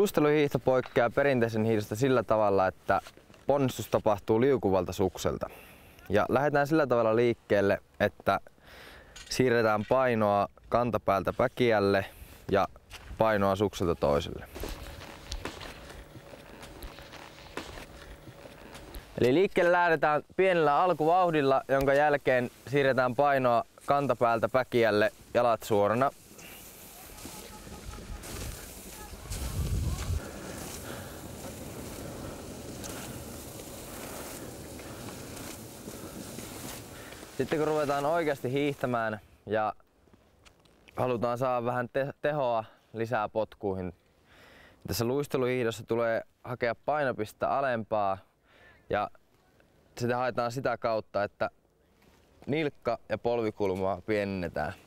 Luisteluhiihto poikkeaa perinteisen hiihdosta sillä tavalla, että ponnistus tapahtuu liukuvalta sukselta. Ja lähdetään sillä tavalla liikkeelle, että siirretään painoa kantapäältä päkiälle ja painoa sukselta toiselle. Eli liikkeelle lähdetään pienellä alkuvauhdilla, jonka jälkeen siirretään painoa kantapäältä päkiälle, jalat suorana. Sitten kun ruvetaan oikeasti hiihtämään ja halutaan saada vähän tehoa lisää potkuihin, tässä luisteluhiihdossa tulee hakea painopistettä alempaa ja sitä haetaan sitä kautta, että nilkka- ja polvikulmaa pienennetään.